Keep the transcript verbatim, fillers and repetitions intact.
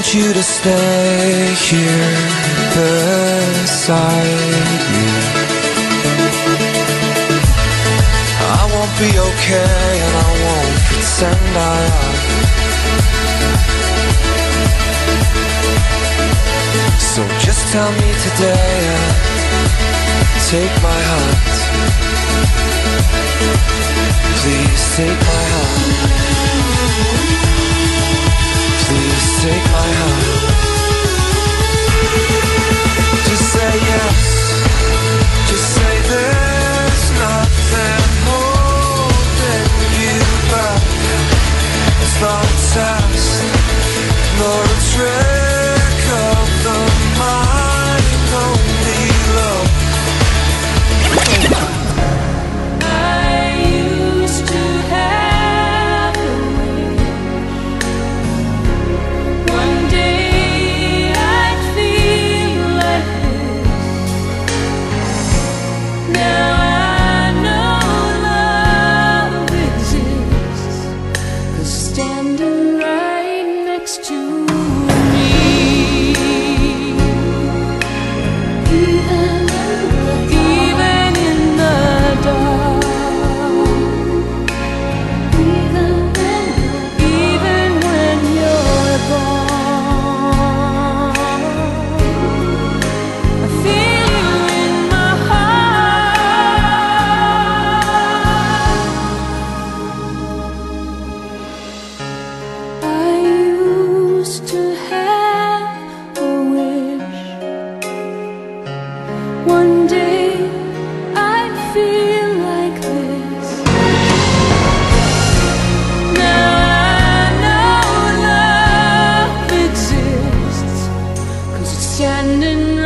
want you to stay here beside me. I won't be okay and I won't pretend I am. So just tell me today and take my hand. Please take my hand. Please take my hand. Just say yes. Just say there's nothing holding you back. It's not a test, nor a trick of the mind, only love. One day I'd feel like this. Now I know love exists, 'cause it's standing